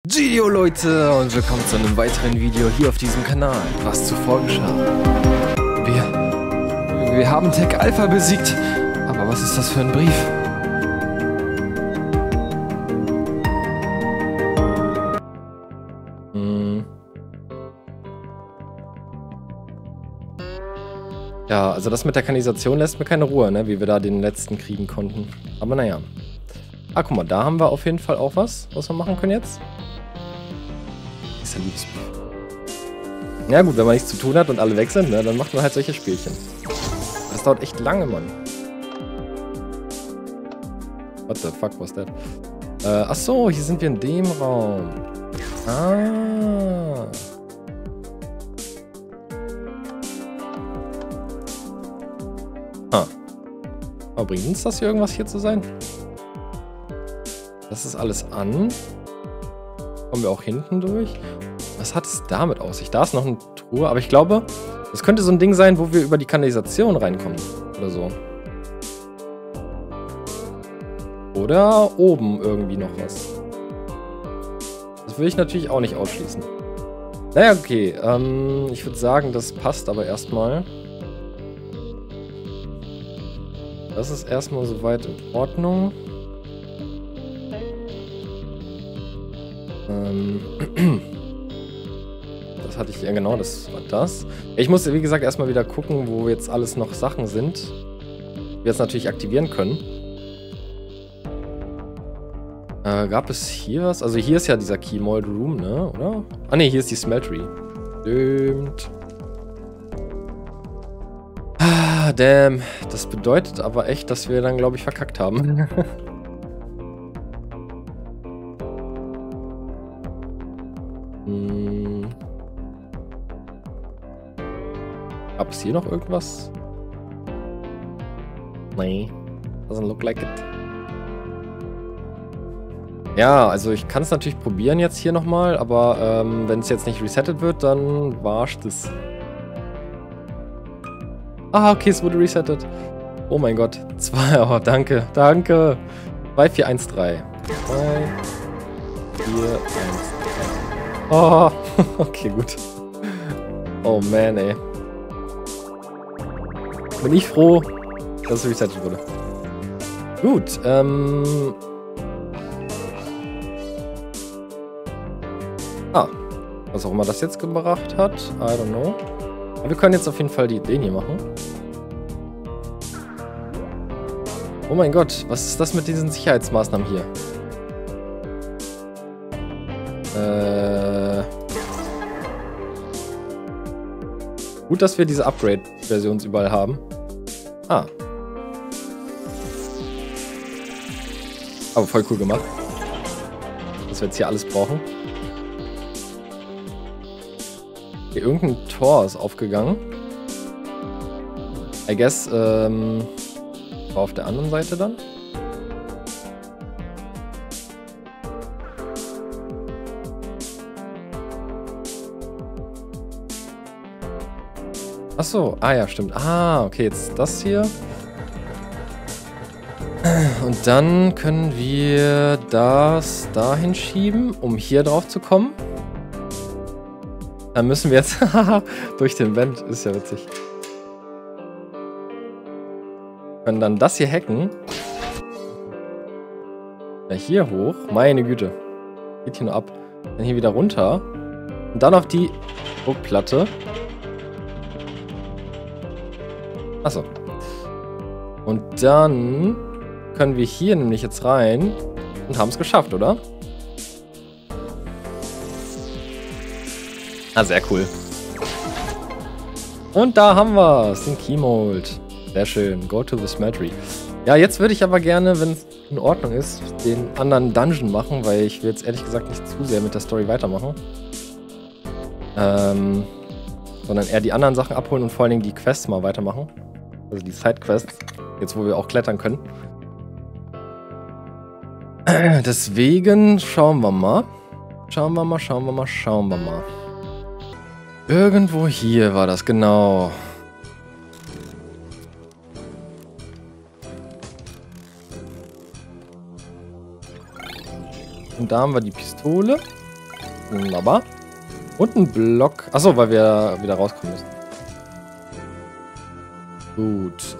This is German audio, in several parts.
Gio Leute und willkommen zu einem weiteren Video hier auf diesem Kanal. Was zuvor geschah. Wir haben Tech Alpha besiegt. Aber was ist das für ein Brief? Ja, also das mit der Kanalisation lässt mir keine Ruhe, ne? Wie wir da den letzten kriegen konnten. Aber naja. Ah, guck mal, da haben wir auf jeden Fall auch was wir machen können jetzt. Ist ja Liebesbrief. Ja gut, wenn man nichts zu tun hat und alle weg sind, ne, dann macht man halt solche Spielchen. Das dauert echt lange, Mann. What the fuck was that? Achso, hier sind wir in dem Raum. Ah. Aber bringt uns das hier irgendwas hier zu sein? Das ist alles an. Kommen wir auch hinten durch? Was hat es damit aus sich? Da ist noch eine Truhe, aber ich glaube, das könnte so ein Ding sein, wo wir über die Kanalisation reinkommen. Oder so. Oder oben irgendwie noch was. Das will ich natürlich auch nicht ausschließen. Naja, okay. Ich würde sagen, das passt aber erstmal. Das ist erstmal soweit in Ordnung. Das hatte ich, ja genau, das war das. Ich muss, wie gesagt, erstmal wieder gucken, wo jetzt alles noch Sachen sind. Die wir jetzt natürlich aktivieren können. Gab es hier was? Also hier ist ja dieser Key Mold Room, ne? Oder? Ah ne, hier ist die Smeltery. Stimmt. Ah, damn. Das bedeutet aber echt, dass wir dann, glaube ich, verkackt haben. Gab es hier noch irgendwas? Nee. Doesn't look like it. Ja, also ich kann es natürlich probieren jetzt hier nochmal, aber wenn es jetzt nicht resettet wird, dann war's das. Ah, okay, es wurde resettet. Oh mein Gott. 2, oh, danke, danke. 2, 4, 1, 3. 2, 4, 1, 3. Oh, okay, gut. Oh man, ey. Bin ich froh, dass es resettet wurde. Gut, was auch immer das jetzt gebracht hat. I don't know. Aber wir können jetzt auf jeden Fall den hier machen. Oh mein Gott, was ist das mit diesen Sicherheitsmaßnahmen hier? Gut, dass wir diese Upgrade-Versions überall haben. Ah. Aber voll cool gemacht. Dass wir jetzt hier alles brauchen. Hier, irgendein Tor ist aufgegangen. I guess, war auf der anderen Seite dann. Achso, ah ja, stimmt. Ah, okay, jetzt das hier. Und dann können wir das dahin schieben, um hier drauf zu kommen. Dann müssen wir jetzt durch den Vent, ist ja witzig. Können dann das hier hacken. Ja, hier hoch. Meine Güte. Geht hier nur ab. Dann hier wieder runter. Und dann auf die Druckplatte. Achso. Und dann können wir hier nämlich jetzt rein und haben es geschafft, oder? Ah, sehr cool. Und da haben wir es, den Key Mold. Sehr schön. Go to the Smeltery. Ja, jetzt würde ich aber gerne, wenn es in Ordnung ist, den anderen Dungeon machen, weil ich will jetzt ehrlich gesagt nicht zu sehr mit der Story weitermachen. Sondern eher die anderen Sachen abholen und vor allen Dingen die Quests mal weitermachen. Also die Side-Quests. Jetzt, wo wir auch klettern können. Deswegen schauen wir mal. Schauen wir mal. Irgendwo hier war das, genau. Und da haben wir die Pistole. Wunderbar. Und ein Block. Achso, weil wir wieder rauskommen müssen. Gut.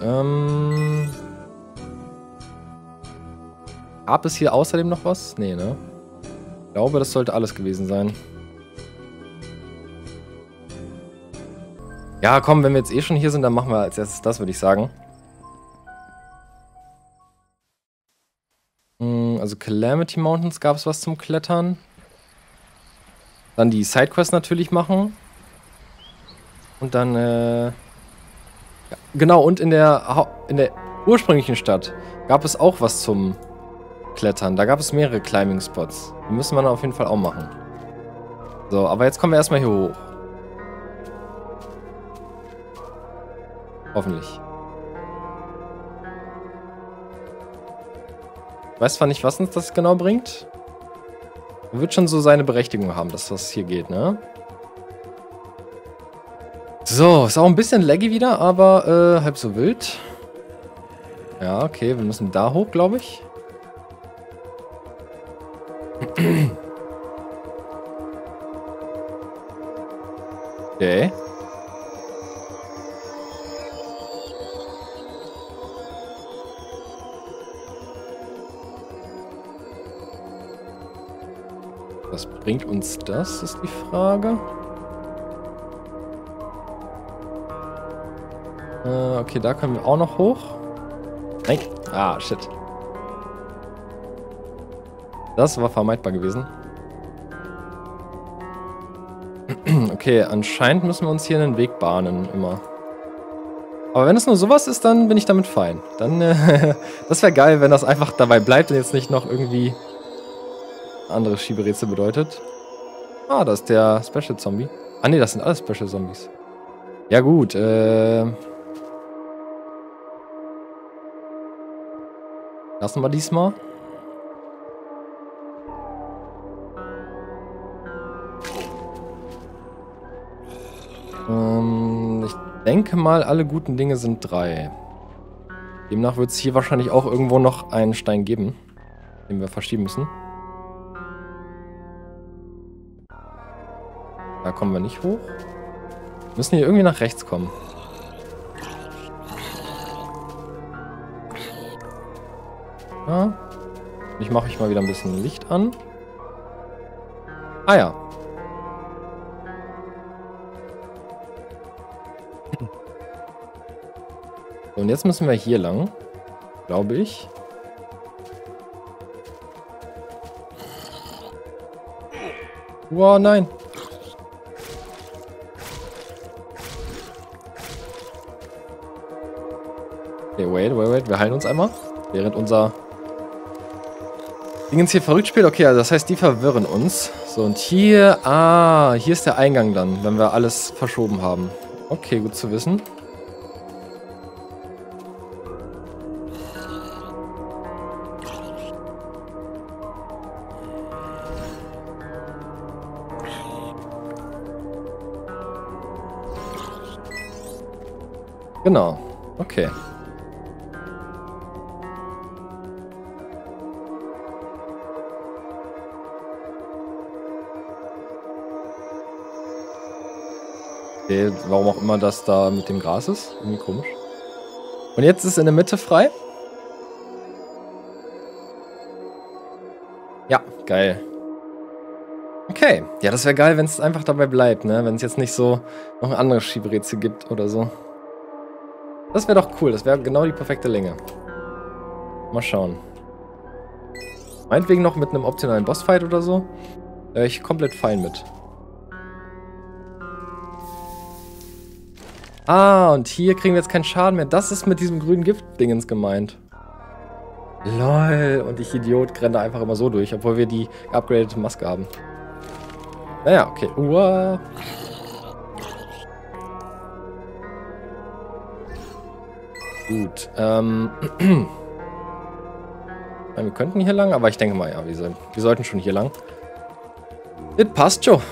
Gab es hier außerdem noch was? Nee, ne? Ich glaube, das sollte alles gewesen sein. Ja, komm, wenn wir jetzt eh schon hier sind, dann machen wir als erstes das, würde ich sagen. Also Calamity Mountains gab es was zum Klettern. Dann die Sidequest natürlich machen. Und dann, ja, genau, und in der ursprünglichen Stadt gab es auch was zum Klettern. Da gab es mehrere Climbing-Spots. Die müssen wir dann auf jeden Fall auch machen. So, aber jetzt kommen wir erstmal hier hoch. Hoffentlich. Ich weiß zwar nicht, was uns das genau bringt. Wird schon so seine Berechtigung haben, dass das hier geht, ne? So, ist auch ein bisschen laggy wieder, aber halb so wild. Ja, okay, wir müssen da hoch, glaube ich. Okay. Was bringt uns das, ist die Frage. Okay, da können wir auch noch hoch. Nein. Ah, shit. Das war vermeidbar gewesen. Okay, anscheinend müssen wir uns hier einen Weg bahnen, immer. Aber wenn es nur sowas ist, dann bin ich damit fein. Dann, das wäre geil, wenn das einfach dabei bleibt und jetzt nicht noch irgendwie andere Schieberätsel bedeutet. Ah, da ist der Special Zombie. Ah, ne, das sind alles Special Zombies. Ja, gut, lassen wir diesmal. Ich denke mal, alle guten Dinge sind 3. Demnach wird es hier wahrscheinlich auch irgendwo noch einen Stein geben, den wir verschieben müssen. Da kommen wir nicht hoch. Wir müssen hier irgendwie nach rechts kommen. Ja. Ich mache mal wieder ein bisschen Licht an. Ah ja. Und jetzt müssen wir hier lang, glaube ich. Wow, nein. Okay, wait. Wir heilen uns einmal. Während unser Dingens hier verrückt spielt. Okay, also das heißt, die verwirren uns. So, und hier, hier ist der Eingang dann, wenn wir alles verschoben haben. Okay, gut zu wissen. Genau, okay. Okay, warum auch immer das da mit dem Gras ist. Irgendwie komisch. Und jetzt ist in der Mitte frei. Ja, geil. Okay, ja, das wäre geil, wenn es einfach dabei bleibt, ne? Wenn es jetzt nicht so noch ein anderes Schieberätsel gibt oder so. Das wäre doch cool, das wäre genau die perfekte Länge. Mal schauen. Meinetwegen noch mit einem optionalen Bossfight oder so. Da wäre ich komplett fein mit. Ah, und hier kriegen wir jetzt keinen Schaden mehr. Das ist mit diesem grünen Gift-Dingens gemeint. Lol, und ich Idiot renne da einfach immer so durch, obwohl wir die geupgradete Maske haben. Naja, okay. Uah. Gut, wir könnten hier lang, aber ich denke mal, ja, wir sollten schon hier lang. Das passt schon.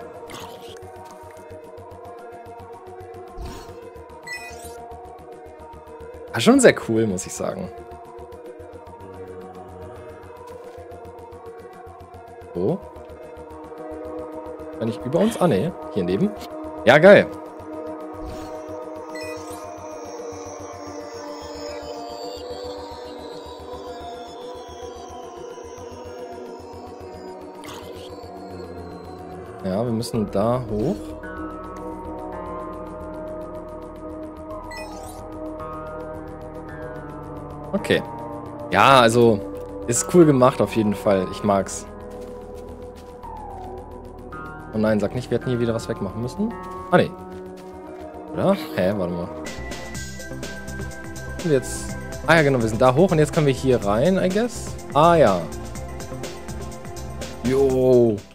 War schon sehr cool, muss ich sagen. So. Kann ich über uns? Ah, ne. Hier neben. Ja, geil. Ja, wir müssen da hoch. Okay. Ja, also ist cool gemacht auf jeden Fall. Ich mag's. Oh nein, sag nicht, wir hätten hier wieder was wegmachen müssen. Ah, nee. Oder? Hä, warte mal. Und jetzt... Ah ja, genau, wir sind da hoch und jetzt können wir hier rein, I guess. Ah ja. Jo.